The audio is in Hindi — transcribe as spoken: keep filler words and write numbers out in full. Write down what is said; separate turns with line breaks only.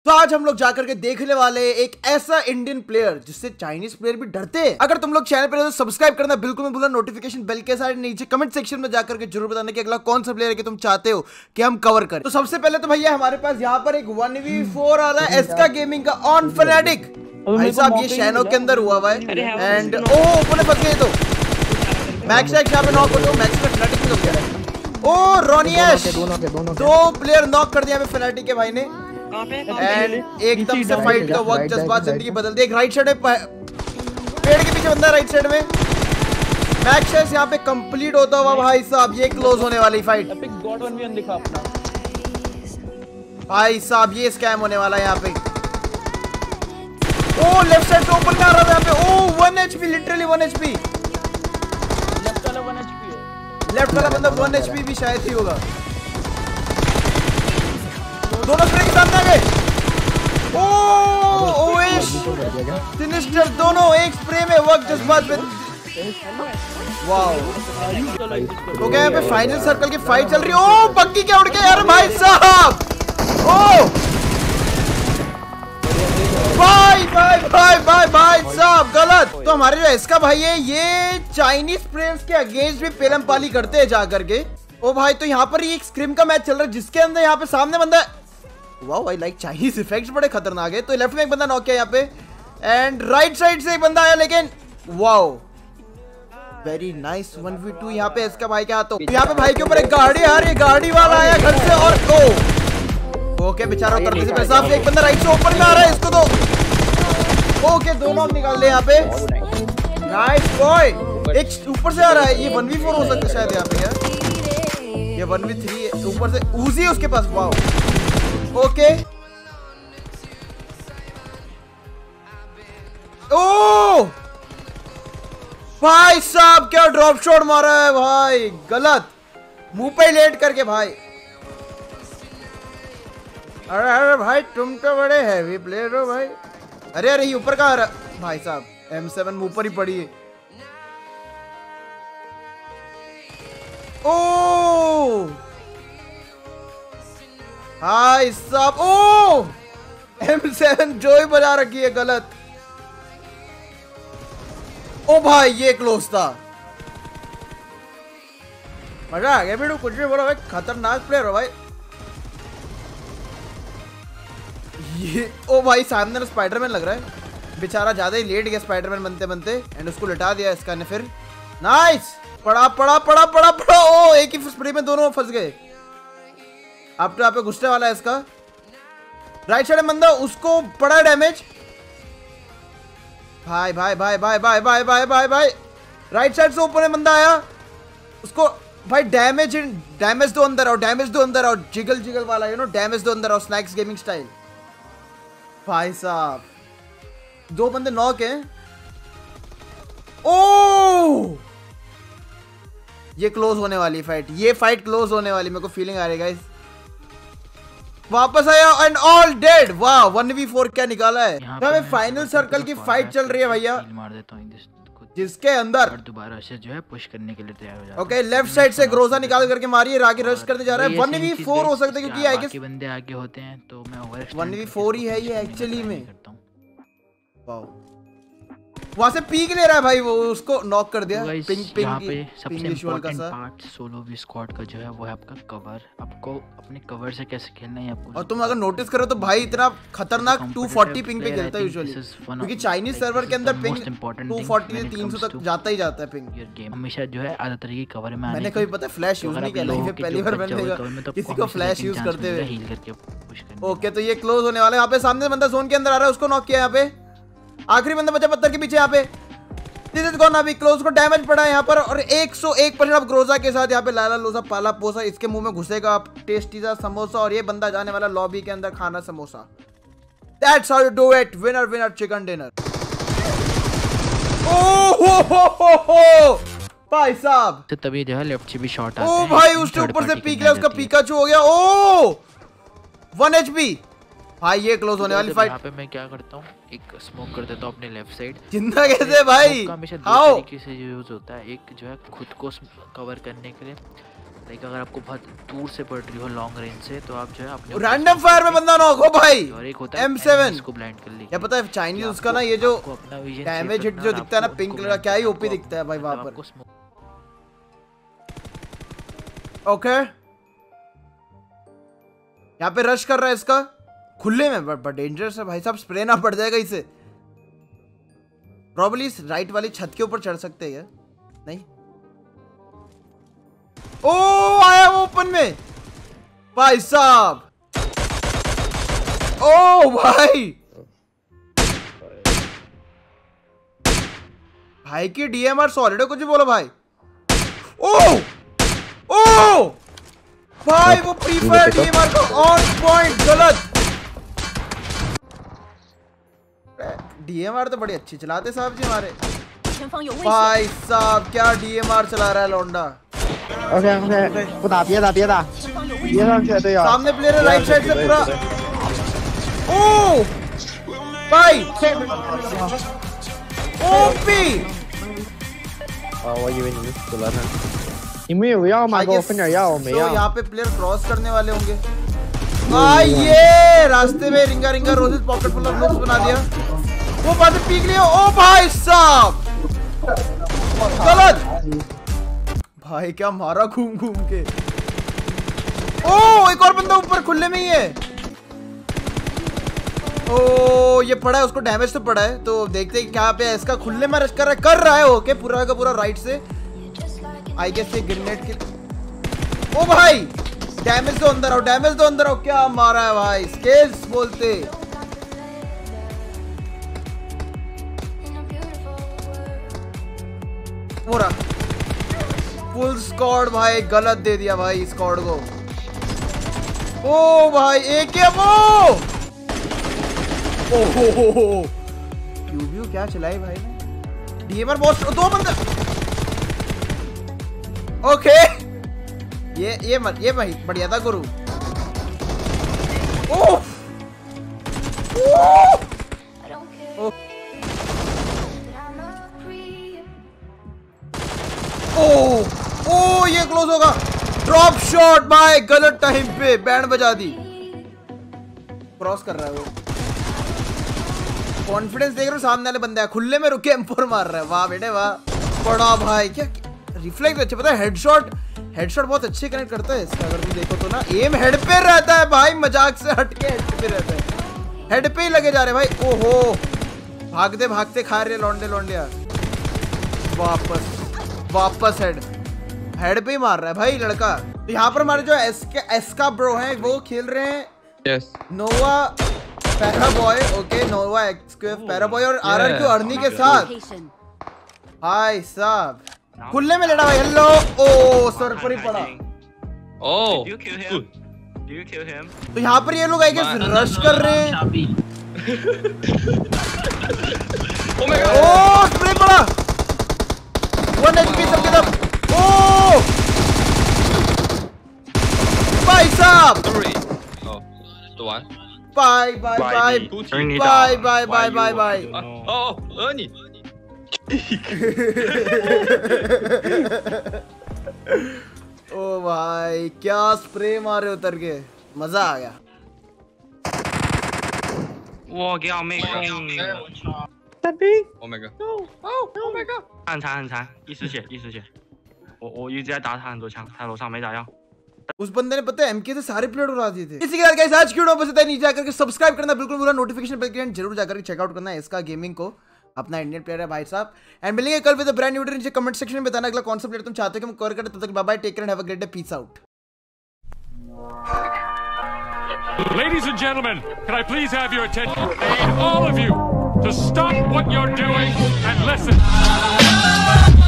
तो आज हम लोग जाकर के देखने वाले एक ऐसा इंडियन प्लेयर जिससे चाइनीज प्लेयर भी डरते हैं। अगर तुम लोग चैनल पर तो सब्सक्राइब करना बिल्कुल मत भूलना, नोटिफिकेशन बेल के साथ नीचे कमेंट सेक्शन में जाकर के जरूर बताना कि अगला कौन सा प्लेयर है कि तुम चाहते हो कि हम कवर करें। तो सबसे पहले तो भैया हमारे पास यहाँ पर एक वन वी फोर आ रहा है एसका गेमिंग का ऑन फैनेटिक। भाई साहब ये शैनो के अंदर हुआ हुआ है एंड ओ ऊपर फंस गए तो मैक्स एक्स यहाँ पे नॉक हो गया, मैक्स का फैनेटिक हो गया। ओ रोनियस दो प्लेयर नॉक कर दिया फैनेटिक के भाई ने एंड एकदम से फाइट का वक्त जज्बात जिंदगी बदल दी। एक राइट साइड में पेड़ के पीछे बंदा राइट साइड में मैक्स यहाँ पे कंप्लीट होता हुआ भाई साहब ये क्लोज होने वाली fight.
God one v one दिखा अपना
भाई साहब ये स्कैम होने वाला है यहाँ पे। ओ लेफ्ट साइड से ओपन कर रहा था यहाँ पे। ओ one HP literally one HP.
Left वाला वन एचपी है,
लेफ्ट वाला बंदा वन एचपी भी शायद ही होगा। दोनों स्प्रे के सामने आ गए। ओ ओएश सिनिस्टर दोनों एक स्प्रे में वक्त जज्बात पे। वाओ तो क्या यहाँ पे फाइनल सर्कल की फाइट चल रही है। ओ पक्की क्या उड़ गया यार भाई साहब। ओ भाई भाई भाई भाई भाई साहब गलत। तो हमारे जो इसका भाई है ये चाइनीज प्लेयर्स के अगेंस्ट भी पेलम पाली करते हैं जा करके। ओ भाई तो यहाँ पर ये एक स्क्रिम का मैच चल रहा है जिसके अंदर यहाँ पे सामने बंदा है। वाओ भाई लाइक चाइनीज इफेक्ट्स बड़े खतरनाक है। तो लेफ्ट में एक बंदा नॉक किया यहाँ पे एंड राइट साइड से एक बंदा आया लेकिन wow very nice one v two यहाँ पे इसका भाई क्या तो यहाँ पे भाई के ऊपर एक गाड़ी आ रही है, गाड़ी वाला आया घर से और ओ ओके बेचारा उतरने से पहले साफ एक बंदा राइट से ऊपर में आ रहा है इसको तो ओके दोनों निकाल ले यहाँ पे। नाइस बॉय एक ऊपर से आ रहा है, ये वन वी फोर हो सकता है शायद यहाँ पे यार, ये वन वी थ्री ऊपर से उजी उसके पास। वाओ ओके ओ भाई साहब क्या ड्रॉप शॉट मारा है भाई, गलत मुंह पे लेट करके भाई। अरे अरे भाई तुम तो बड़े हैवी प्लेयर हो भाई। अरे अरे ये ऊपर का आ रहा भाई साहब एम सेवन मुंह पर ही पड़ी है। ओ भाई साहब ओ एम सेवन जो ही बजा रखी है गलत। ओ भाई ये क्लोज था, मजा आ गया बेटू कुछ भी बोलो भाई, खतरनाक प्लेयर हो भाई ये। ओ भाई सामने स्पाइडरमैन लग रहा है बेचारा, ज्यादा ही लेट गया स्पाइडरमैन बनते बनते एंड उसको लिटा दिया इसका ने फिर। नाइस पड़ा पड़ा पड़ा पड़ा पड़ा ओ एक ही स्प्रे में दोनों फंस गए। अब तो यहाँ पे घुसने वाला है इसका राइट साइड में बंदा, उसको पड़ा डैमेज। भाई भाई भाई भाई भाई भाई भाई भाई भाई राइट साइड से ऊपर में बंदा आया उसको भाई डैमेज डैमेज दो अंदर आओ, डैमेज दो अंदर आओ, जिगल जिगल वाला यू नो डैमेज दो अंदर आओ स्नैक्स गेमिंग स्टाइल। भाई साहब दो बंदे नॉक हैं। ओ ये क्लोज होने वाली फाइट, ये फाइट क्लोज होने वाली मेरे को फीलिंग आ रही है गाइस। वापस आया एंड ऑल डेड। वाह वन वी फोर क्या निकाला है। यहाँ पे फाइनल सर्कल की फाइट चल रही है भैया
मार देता हूं
जिसके अंदर
दोबारा से जो है पुश करने के लिए तैयार हो जाता है।
ओके लेफ्ट साइड से ग्रोजा निकाल करके मारी, आगे रश करते जा रहा है। वन वी फोर हो सकता है क्योंकि आई गेस
बंदे आगे होते हैं तो मैं ओवर
वन वी फोर ही है ये एक्चुअली में। वाओ वहां से पीक ले रहा है भाई, वो उसको नॉक कर दिया।
पिंग
पिंग
यहाँ पे सबसे
ping
important part solo v squad का जो है वो है आपका कवर। आपको अपने कवर से कैसे खेलना है आपको।
और तुम अगर नोटिस करो तो भाई इतना खतरनाक टू फोर्टी पिंग पे खेलता है यूजुअली क्योंकि चाइनीज सर्वर के अंदर पिंग टू फोर्टी से तीन सौ तक जाता ही जाता है पिंग।
गेम हमेशा जो है आधा तरीके कवर में आने
मैंने कभी पता फ्लैश यूज नहीं किया लाइफ में, पहली बार मैंने किसी को फ्लैश यूज करते हुए
हील करके पुश करना।
ओके तो ये क्लोज होने वाला है। यहाँ पे सामने बंदा जोन के अंदर आ रहा है, उसको नॉक किया। यहाँ पे आखिरी बंदा बचा पत्थर के पीछे। यहाँ पे दिस इज गॉन अभी क्लोज को डैमेज पड़ा है यहाँ पर और एक सौ एक परसेंट अब ग्रोजा के साथ यहाँ पे लाला लोजा पाला पोसा इसके मुंह में घुसेगा आप टेस्टी सा समोसा और ये बंदा जाने वाला लॉबी के अंदर खाना samosa. That's how you do it, winner winner chicken dinner. ओ हो हो हो हो भाई साहब
तो तभी जो है लेफ्ट से भी शॉट आता
है। ओ भाई उसके ऊपर से पीक लिया, उसका पिकाचू हो गया। ओ वन एचपी भाई ये क्लोज होने वाली फाइट।
यहाँ पे मैं क्या करता हूँ एक स्मोक कर देता हूँ अपने लेफ्ट साइड।
जिंदा कैसे भाई
हमेशा दो तरीके से यूज होता है, एक जो है खुद को कवर करने के लिए लाइक अगर आपको बहुत दूर से पड़ रही हो लॉन्ग रेंज से तो आप जो है अपने
रैंडम फायर में बंदा नॉक हो भाई।
और एक होता है
एम सेवन
इसको ब्लाइंड कर ली।
क्या पता है चाइनीज उसका ना ये जो डैमेज हिट जो दिखता है ना पिंक कलर का, क्या ही ओपी दिखता है भाई वहां पर। ओके यहाँ पे रश कर रहा है इसका खुले में, बट डेंजरस है भाई साहब, स्प्रे ना पड़ जाएगा इसे। प्रॉब्ली इस राइट वाली छत के ऊपर चढ़ सकते हैं नहीं? ओ आया वो ओपन में भाई साहब। ओ भाई भाई की डीएमआर सॉलिड है, कुछ भी बोलो भाई। ओ ओ भाई वो प्री फायर डीएमआर का ऑन पॉइंट गलत। डीएमआर तो बड़ी अच्छी चलाते साहब जी हमारे भाई साहब। क्या डीएमआर चला रहा है लौंडा।
ओके ओके वो दा别打别打别上去队友
सामने प्लेयर है राइट साइड से पूरा। ओ भाई ओपी
啊我以为你们死了呢你们有药吗给我分点药我没药
यहाँ पे प्लेयर क्रॉस करने वाले होंगे। आ ये रास्ते में ringa ringa roses pocket full of notes बना दिया। वो बातें पीक लिया। ओ भाई साहब गलत भाई, क्या मारा घूम घूम के। ओ एक और बंदा ऊपर खुले में ही है। ओ ये पड़ा है, उसको डैमेज तो पड़ा है, तो देखते हैं क्या पे है। इसका खुले में रश कर रहा है कर रहा है ओके पूरा का पूरा राइट से आई गेस ये ग्रेनेड के। ओ भाई डैमेज दो अंदर आओ, डैमेज दो अंदर आओ। क्या मारा है भाई, स्केल्स बोलते। पूरा फुल स्क्वाड भाई, गलत दे दिया भाई स्क्वाड को। ओ भाई एक क्या वो ओ हो हो हो क्यूब्यू क्या चलाई भाई ने। डीएमआर बॉस दो बंदे। ओके ये ये मत ये भाई बढ़िया था गुरु। ओ ओ ओ ये क्लोज होगा। ड्रॉप शॉट भाई गलत टाइम पे बैंड बजा दी। क्रॉस कर रहा है वो, कॉन्फिडेंस देख रहे हो सामने वाले बंदे खुले में रुके एम फोर मार रहा है। वाह बेटे वाह बड़ा भाई। क्या रिफ्लेक्स अच्छे, पता है हेडशॉट हेडशॉट बहुत अच्छे कनेक्ट करता है इसका। अगर तुम देखो तो ना एम हेड पे रहता है भाई, मजाक से हटके हेड पे रहता है। हेड पे ही लगे जा रहे भाई। ओहो भागते भागते खा रहे लौंडे लौंडिया। वापस वापस हेड हेड पे ही मार रहा है भाई लड़का। तो यहाँ पर हमारे जो एसका एसका ब्रो हैं वो खेल रहे हैं
yes
Nova para boy. Okay Nova XQF para boy और आरआरक्यू अर्नी के साथ। हाय साहब खुले में लड़ा भाई। हेलो ओ सर पर ही पड़ा।
ओह
तो यहाँ पर ये लोग आई गेस रश कर रहे हैं। ओ स्प्रे पड़ा वन एचपी सबके सब। ओ भाई साहब bye bye bye bye bye bye bye bye.
Oh Arnie
ओ भाई क्या स्प्रे मारे उतर के, मजा आ गया।
我叫妹控，
Oh my god Oh Oh my god
很残很残，一丝血一丝血，我我一直在打他很多枪，他楼上没打药。
उस बंदे ने पता है एमके से सारे प्लेयर उड़ा दिए थे। इसी के साथ गाइस आज की वीडियो बस इतना ही। नीचे आकर के सब्सक्राइब करना बिल्कुल पूरा, नोटिफिकेशन बेल के जरूर जाकर चेकआउट करना है इसका गेमिंग को, अपना इंडियन प्लेयर है भाई साहब। एंड मिलेंगे कल विद ब्रांड न्यू वीडियो। नीचे कमेंट सेक्शन में बताना अगला कौन सा प्लेयर तुम चाहते हो कि हम कवर करें। तब तक bye bye, take care and have a great day, peace out.
Ladies and gentlemen, can I please have your attention? I need all of you to stop what you're doing and listen.